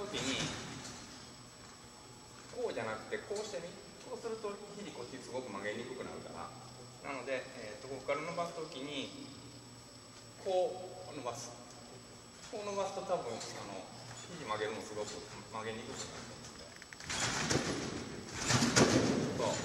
時にこうじゃなくてこうしてみ、こうすると肘こっちすごく曲げにくくなるから、なので、ここから伸ばす時にこう伸ばす、こう伸ばすと多分肘曲げるのすごく曲げにくくなると思うんで、そう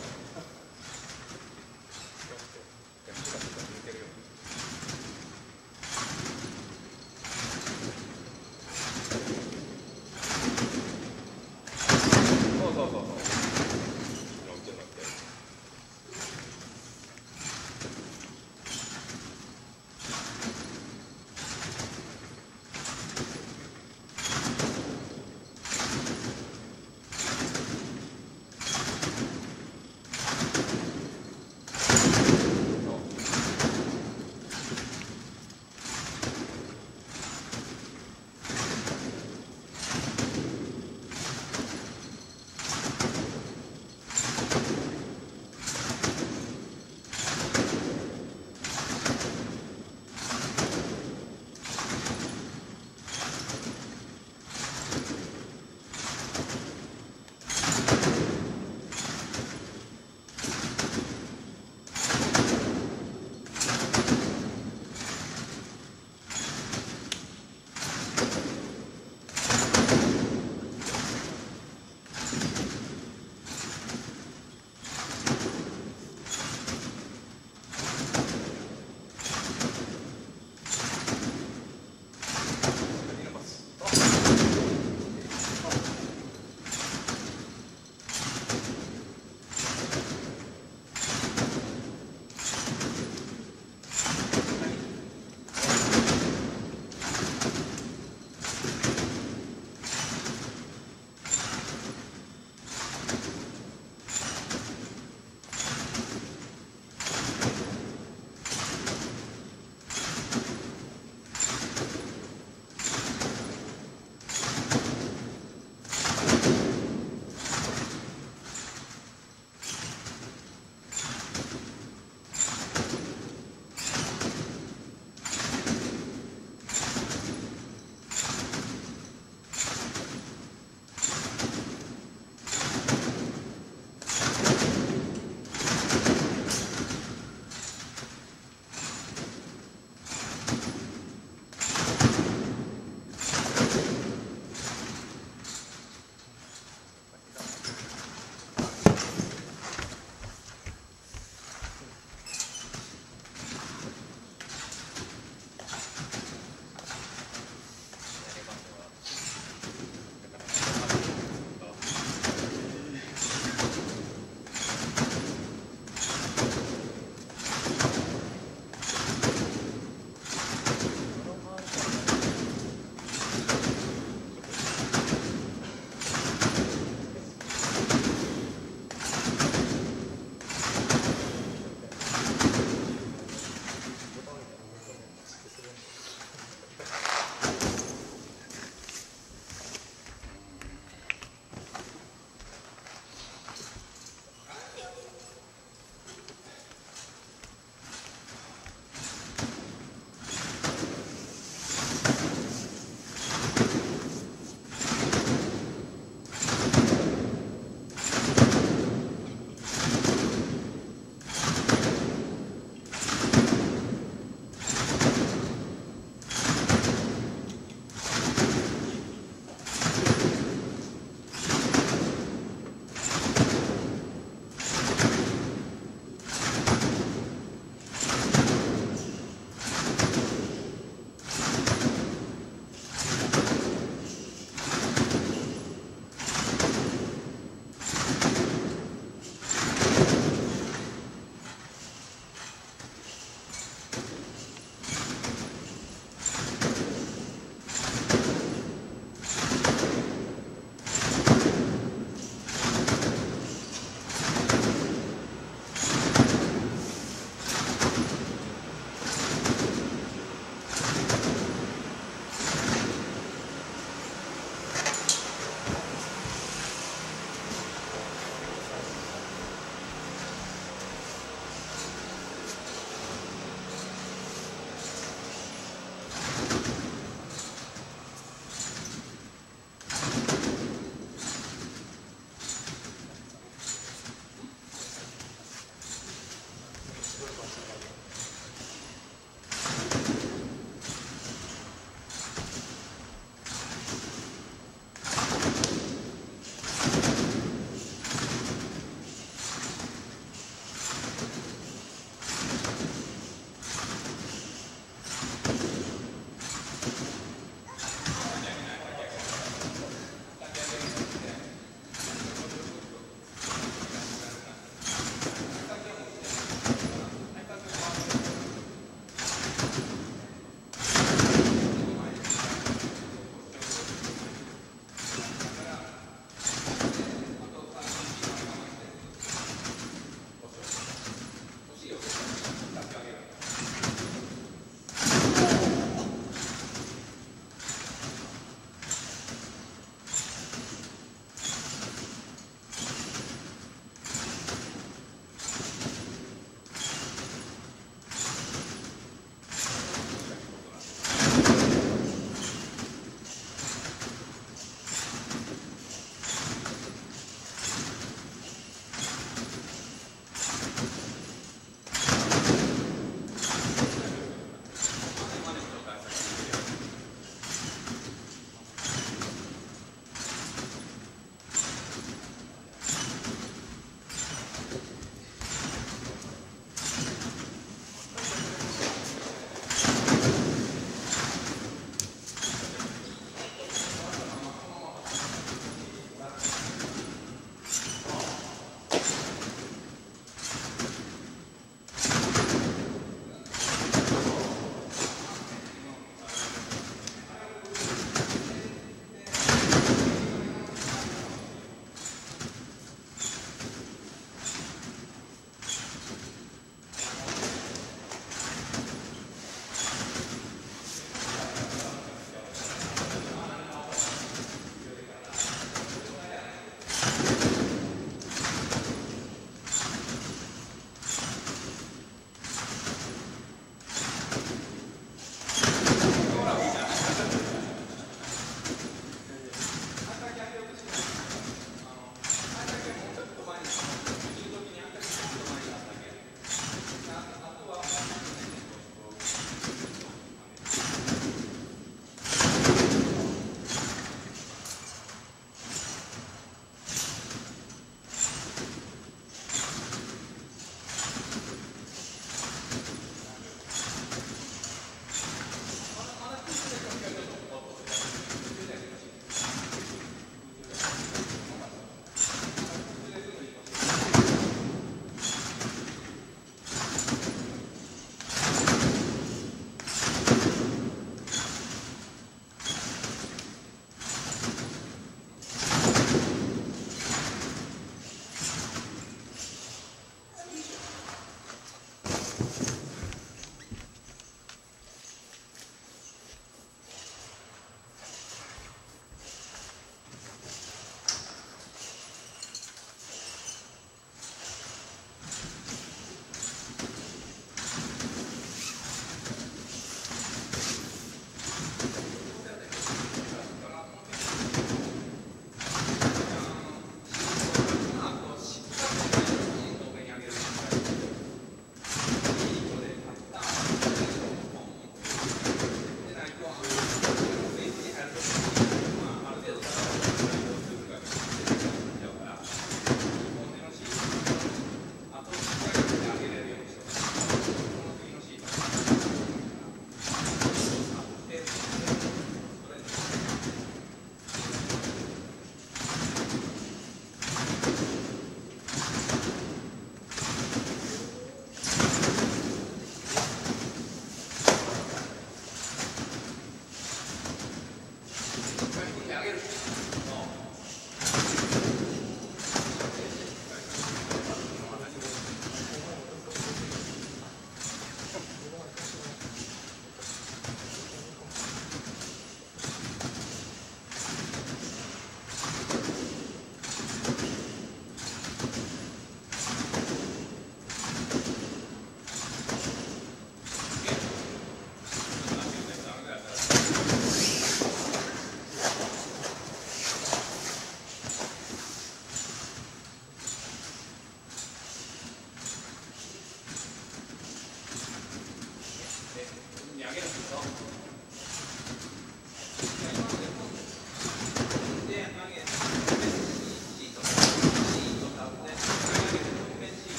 げる。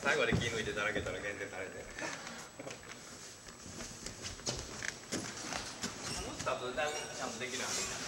最後で気抜いていただけたら減点されてスタートでだいぶちゃんとできるようになってきた。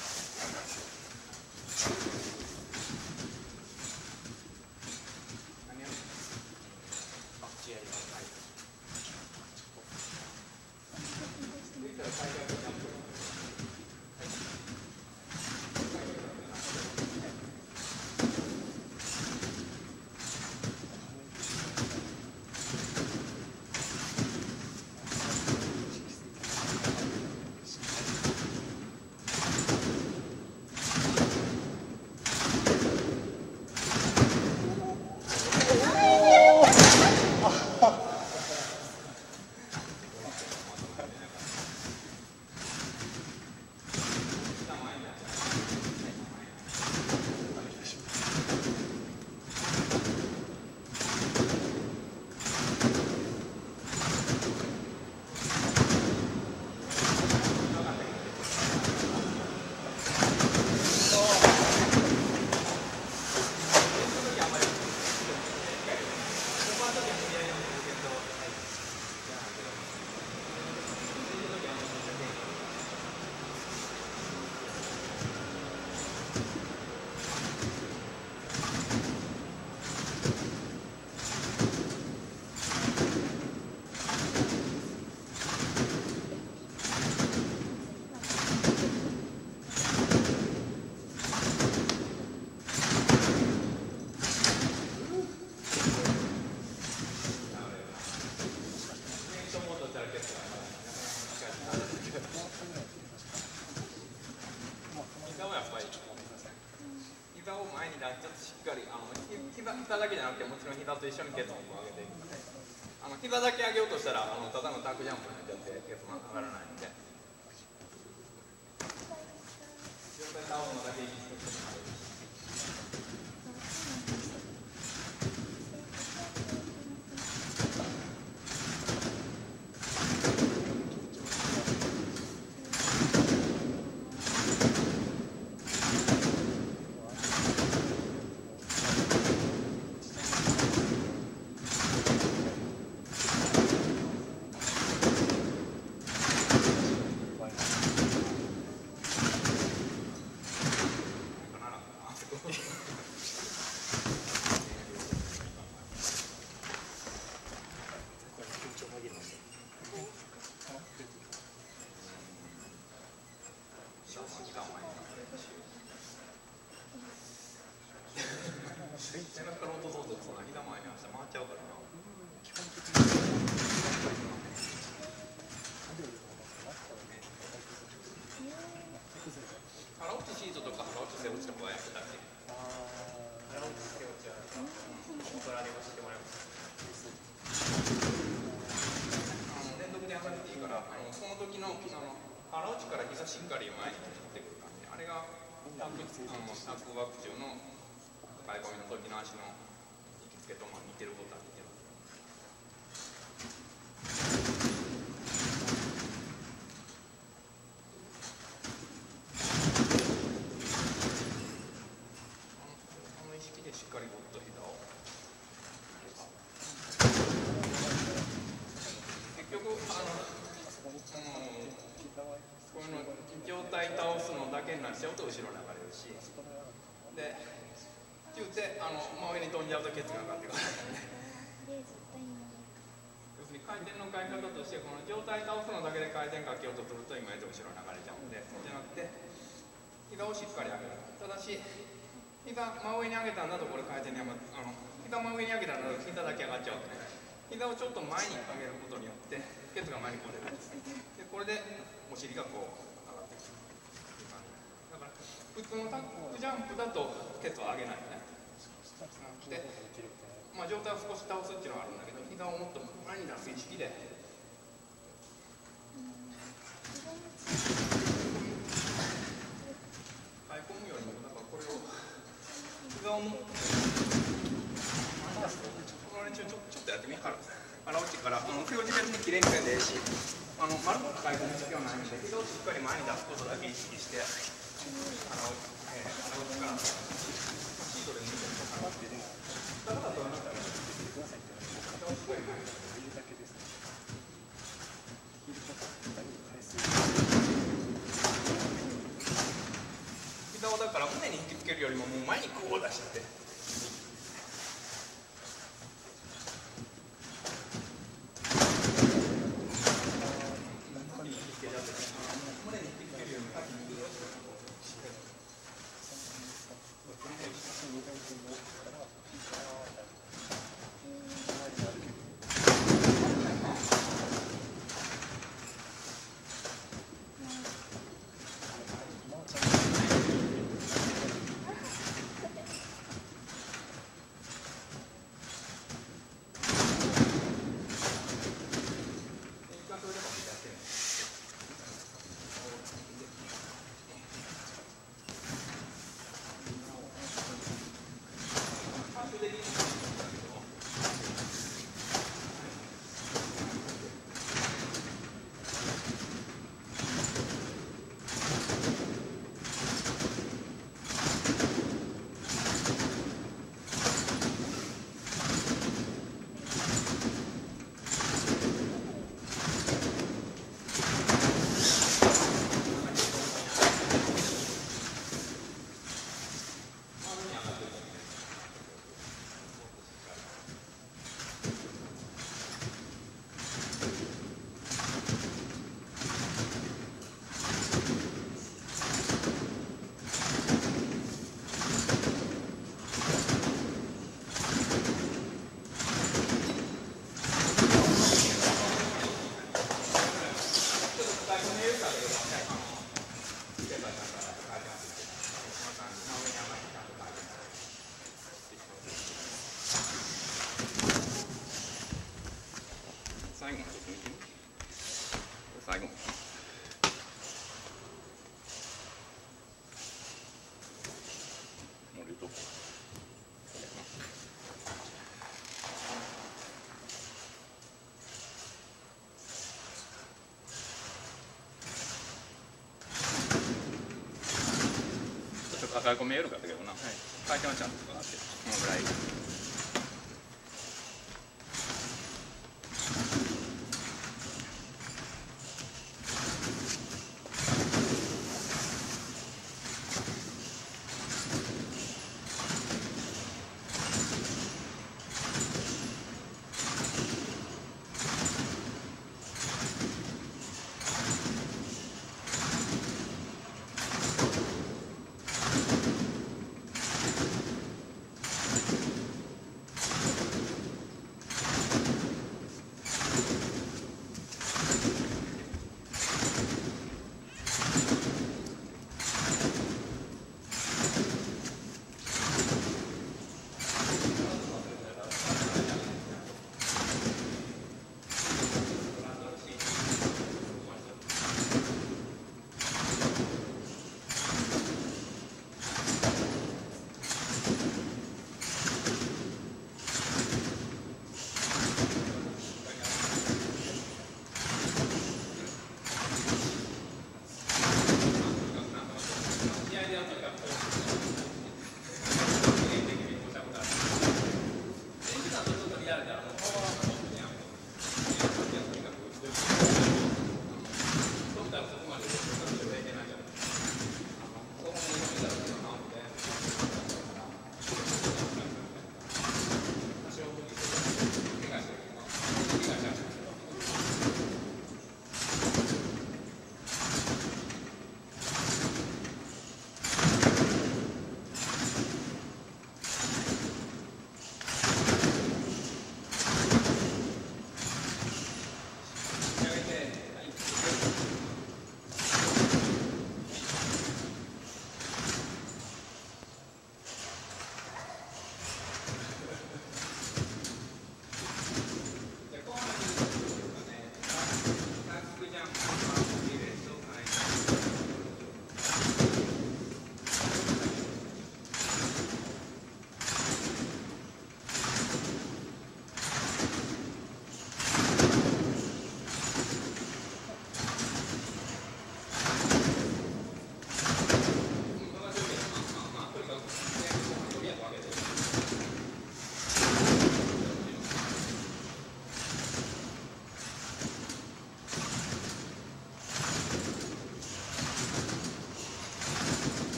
膝だけじゃなくてもちろん膝と一緒にケツも上げていくので、膝だけ上げようとしたらただのタックジャンプになっちゃってケツも上がらないので、状態倒すのだけ意識してもらう。背中から落とそうとそんな膝前に回っちゃうからな。腹落ちシートとか腹落ち背落ちとかはやってたっけ？腹落ち背落ちはお皿で教えてもらいました。連続で上がっていいからその時の腹落ちから膝しっかり前に持ってくる感じ、あれがタックワーク中の抱え込みの時の足の行きつけと似てることは似てます。この意識でしっかりゴッと膝を結局こういうの上体倒すのだけになっちゃうと後ろ流れるし、で言うて真上に飛んじゃうとケツが上がってくる要するに回転のかけ方としてこの上体倒すのだけで回転かけようとすると今言うと後ろ流れちゃうので、そうじゃなくて膝をしっかり上げる。ただし膝真上に上げたんだとこれ回転に膝真上に上げたんだと膝だけ上がっちゃうので、膝をちょっと前に上げることによってケツが前にこう出るんですね。でこれでお尻がこう上がってくるっていう感じだから、普通のタックジャンプだとケツは上げないよね。で、上体を少し倒すっていうのはあるんだけど、膝をもっと前に出す意識で抱え込むよりも、だからこれを膝をもっと前に出す。この練習ちょっとやってみるから、腹落ちから背落ち別にきれいにせんでいいし、丸く抱え込む必要はないので、膝をしっかり前に出すことだけ意識して、腹落ちからシートで抜いてもらって、だからとはなったら出して。赤い子見えるかったけどな、回転はちゃんとかかってこのぐらい。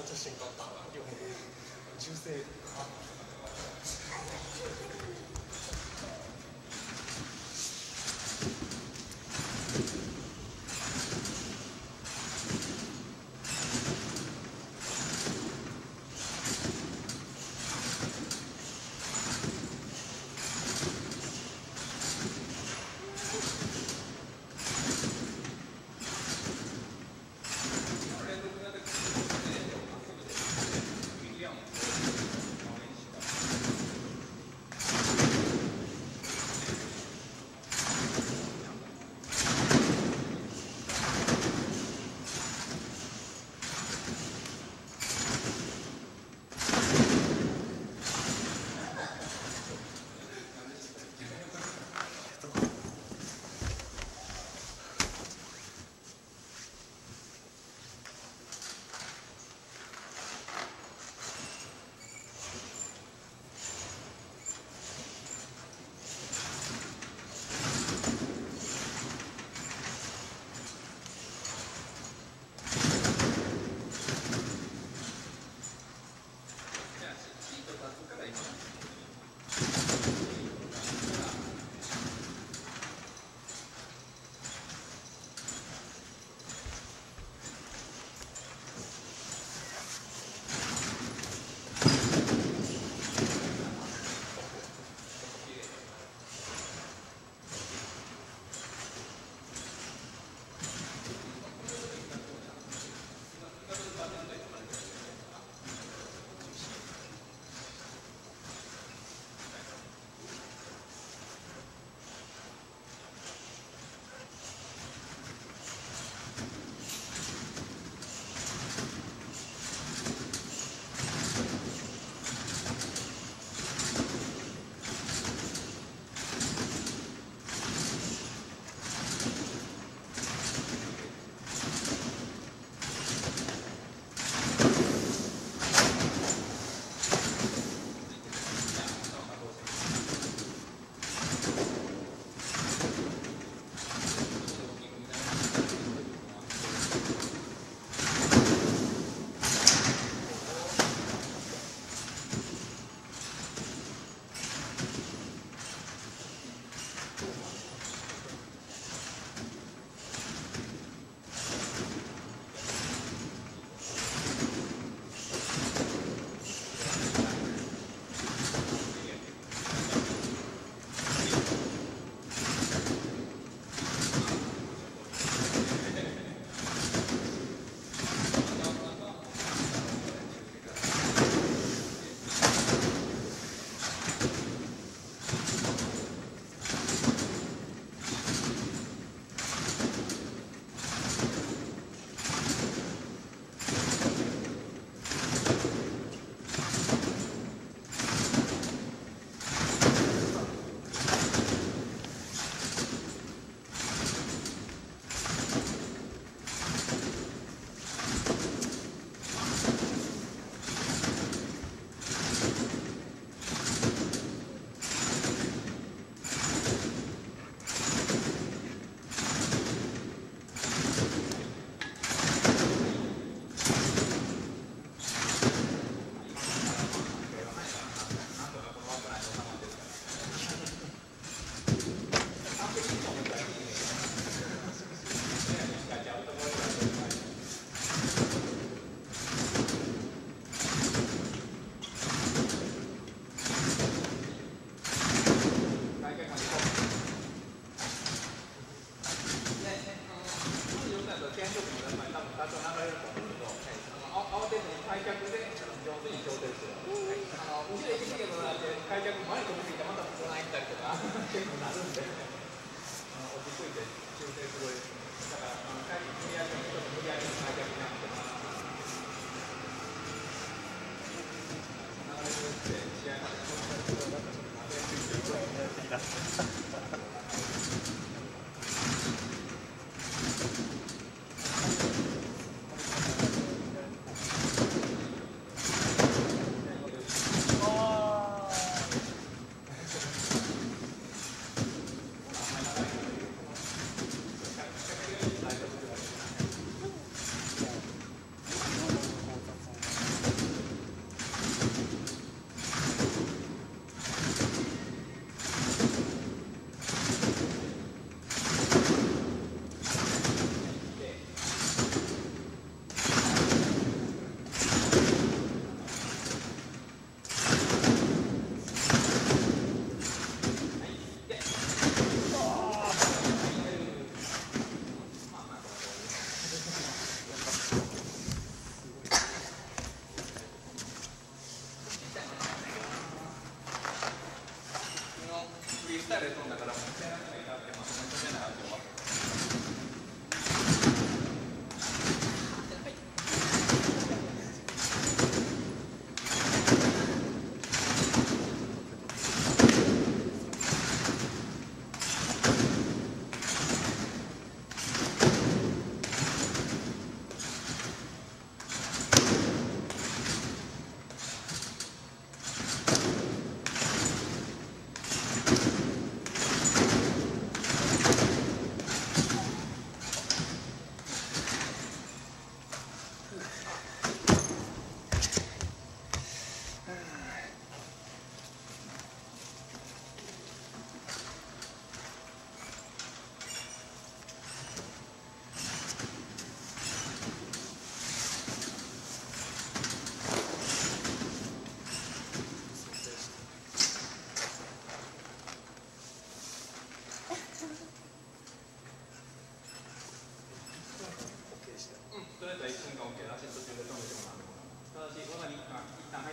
た瞬間パーンって銃声。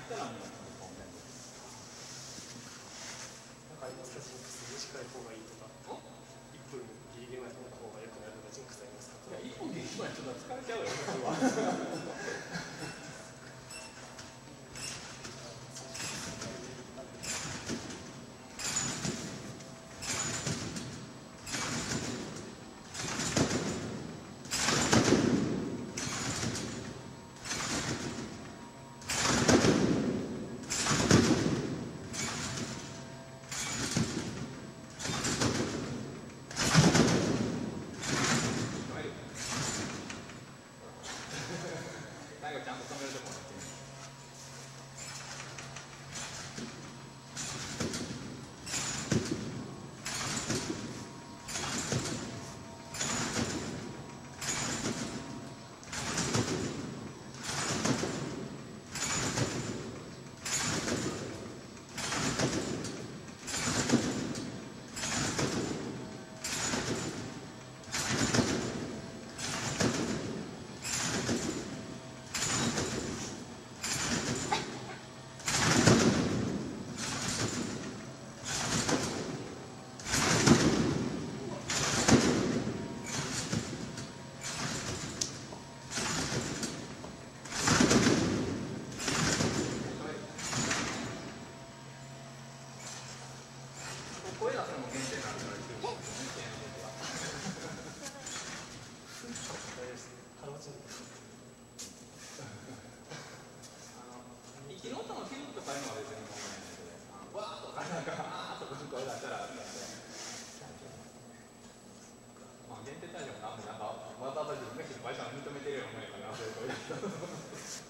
ったらもうなんかありますか？ジンクス短い方がいいとか、1分ギリギリまで止めた方が良くなるとかジンクスありますか？ いや、1本で1枚ちょっと疲れちゃうよ、僕は。最後ちゃんと止めるところ。声出すのも限定なんだから、大丈夫です。 腹落ちに息の音のピリッとかいうのは別に問題ないけど、わーとかなんかあーとか声出したら、まあ限定対象もなんかわざわざ自分が失敗したの認めてるようなもんやから、そういう声出したら。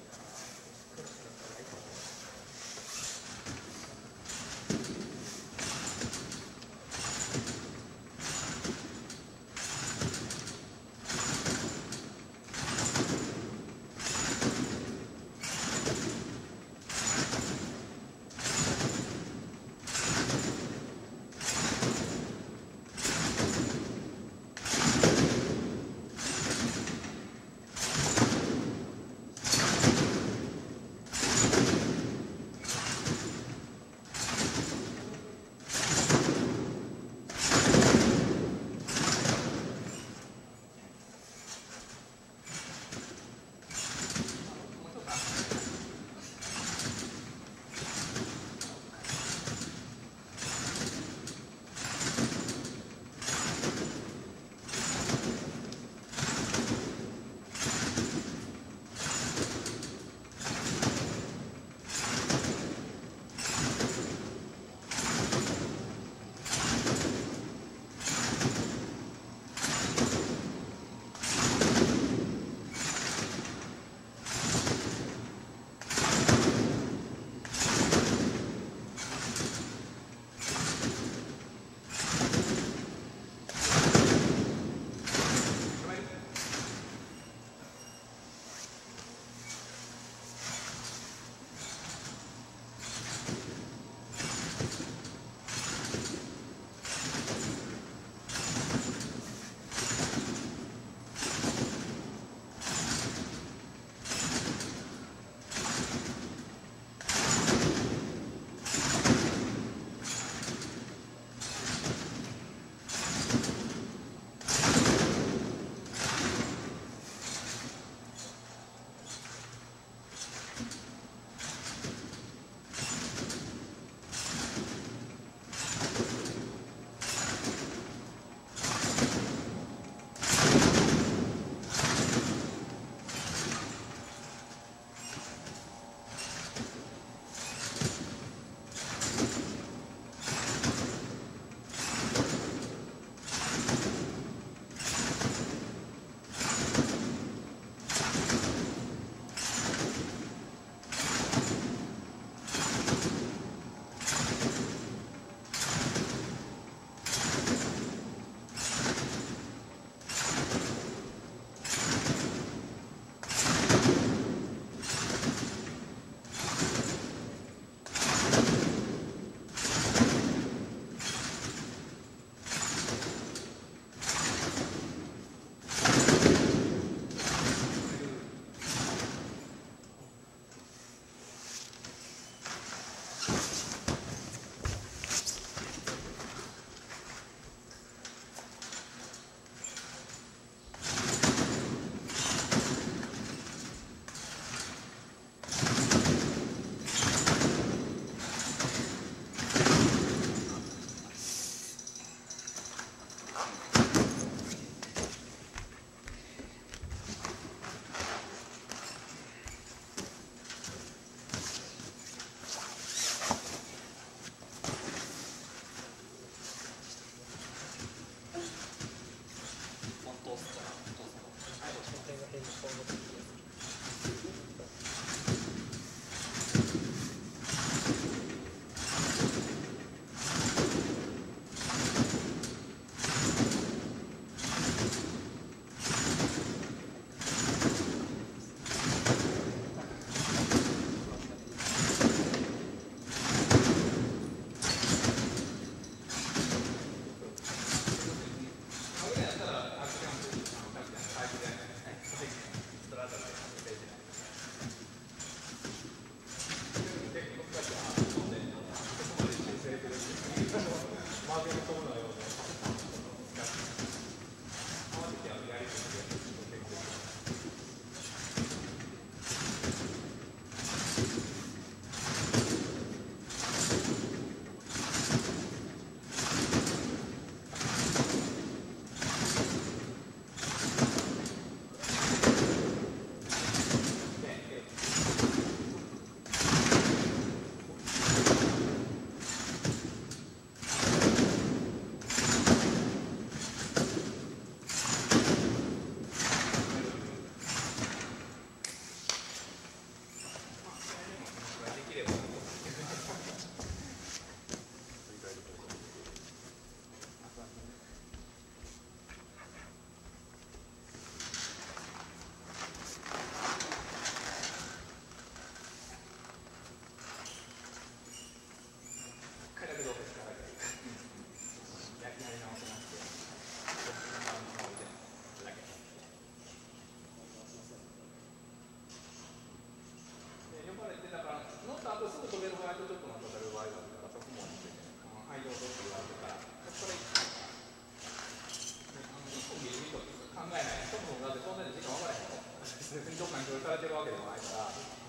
でもないから、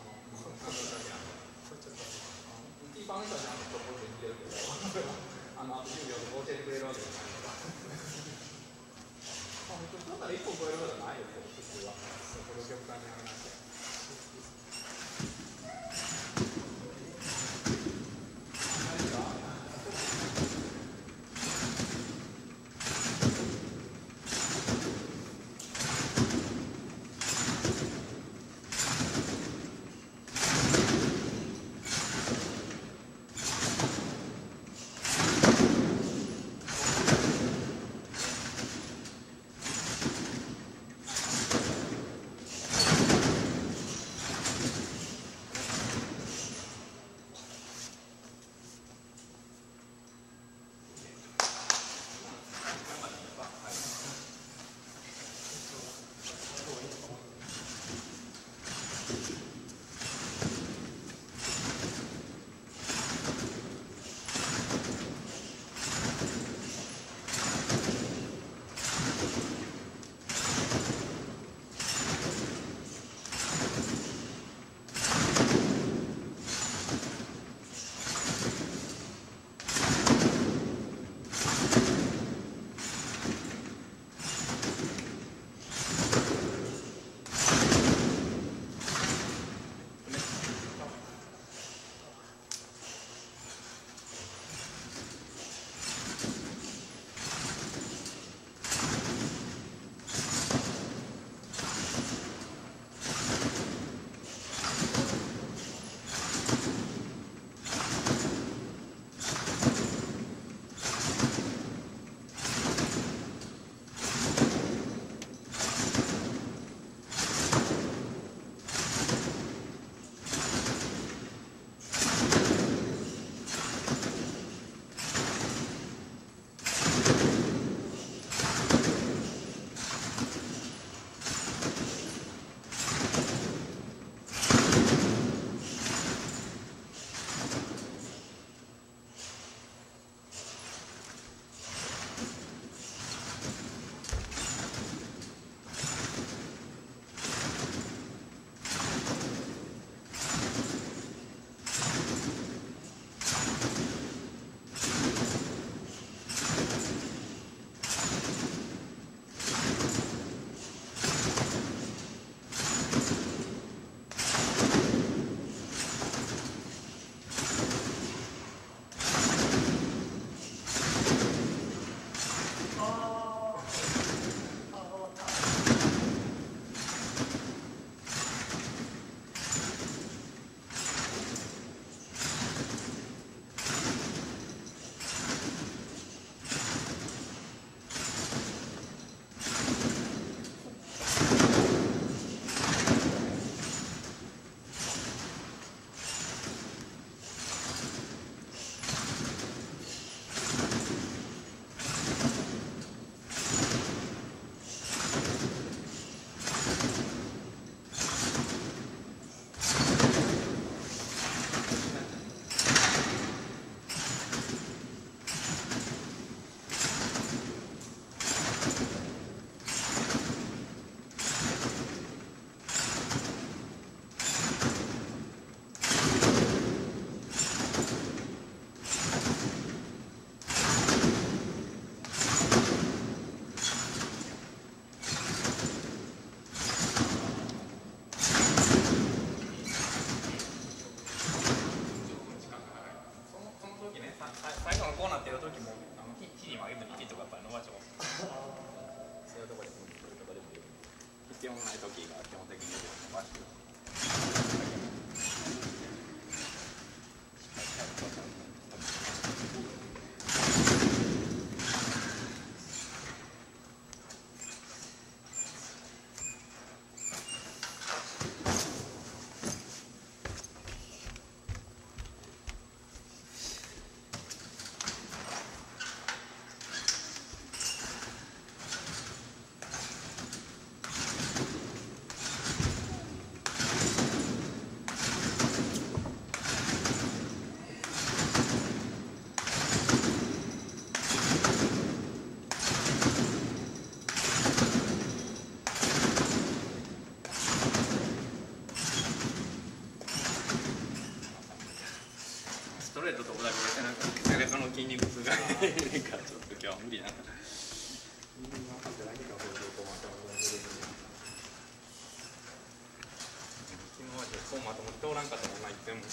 キーパーの人はちゃんとポジで見てるけど、あと10秒で教えてくれるわけじゃないから。普通だったら1本超えることはないですよ、普通は。これを極端にやらないと。 レートと同じでなんか背中の筋肉痛がなんかちょっと今日は無理な。今までそうまともに通らんかったもんな、いつでも。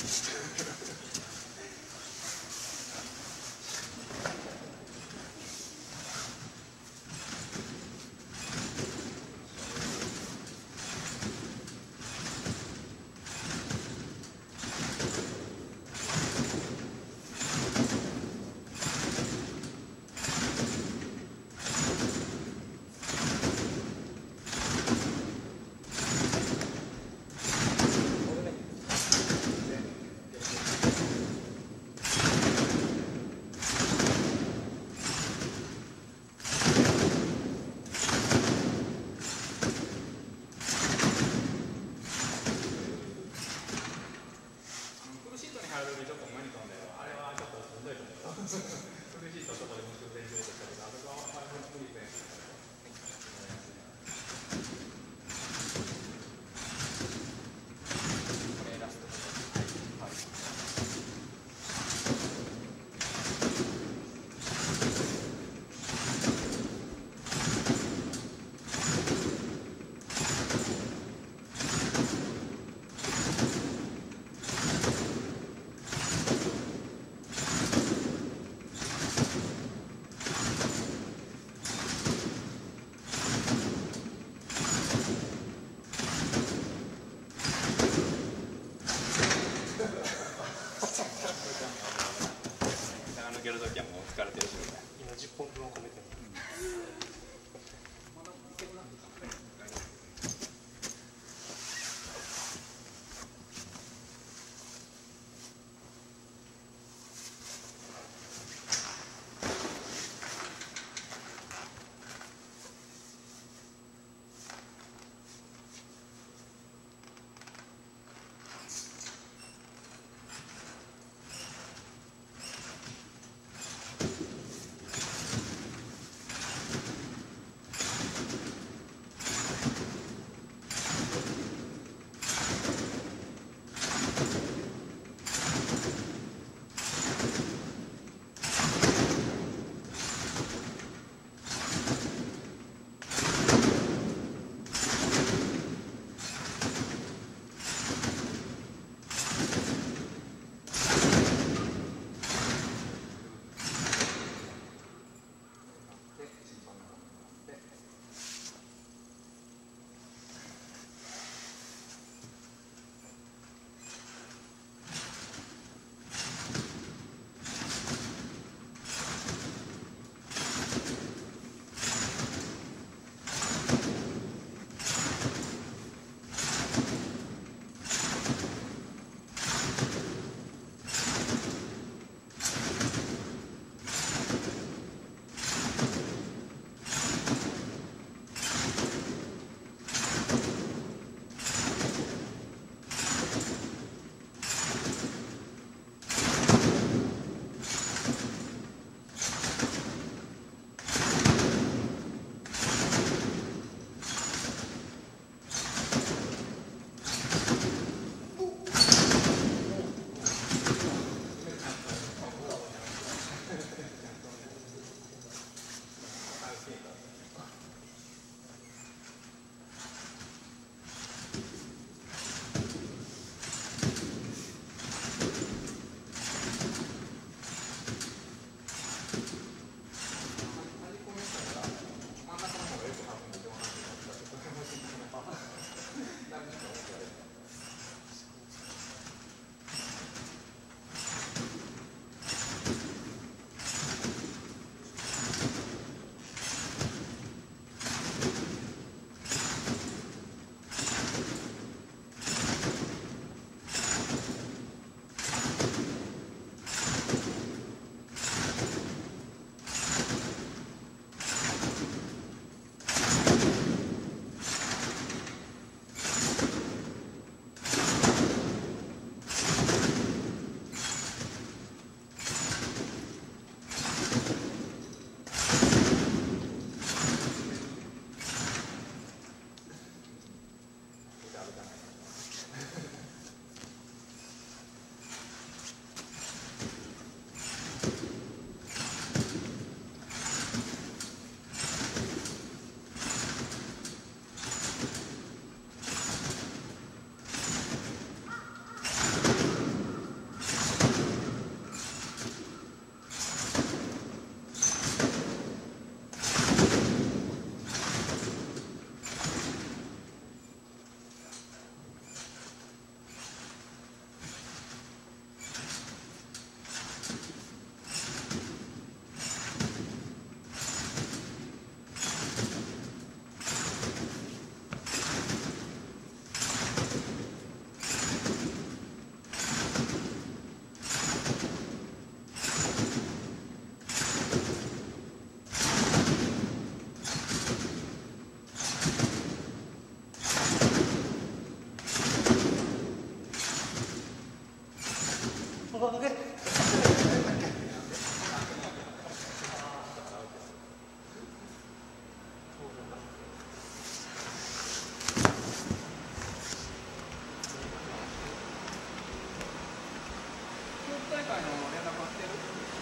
大会の連絡は来てる？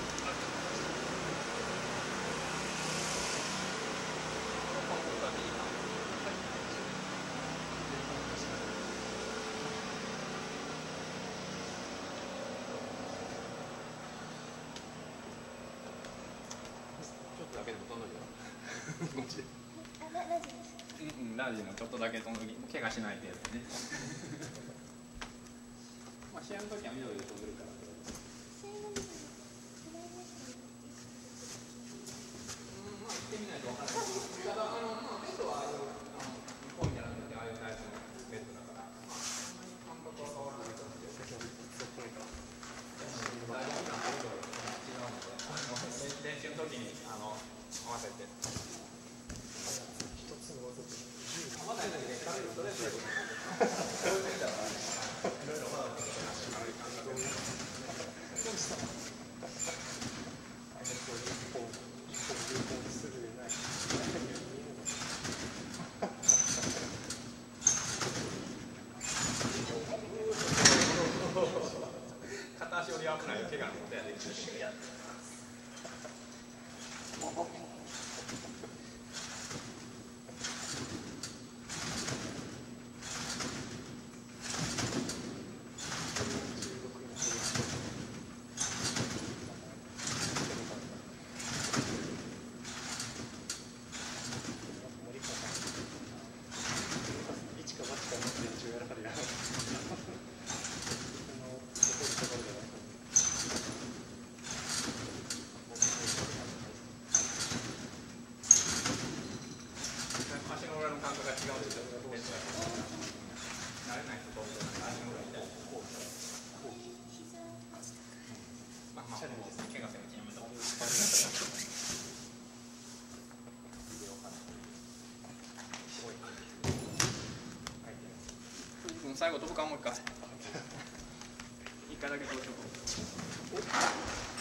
ちょっとだけでも飛んどいよ。マジで。 ラジですか？ うん、ラジのちょっとだけ飛んどき、怪我しない程度ね。まあ試合の時は緑で飛んでるから。 試合の時にトライアスロンまあ行ってみないとわからない。ただまあベッドは日本じゃなくてああいうタイプのベッドだから、まあそんなに感覚は変わらないと思うけど。大丈夫なのと違うので、練習の時に合わせて。 一つの技で合わないだけで軽いストレートで。いろいろまだ軽い感覚で。片足より危ない怪我のことやできる。足の裏の感覚が違うんですよ。慣れない人と足の裏痛い。まあまあ、怪我せなきゃやめた方がいい。最後飛ぶかもう一回。一回だけ飛ぶ。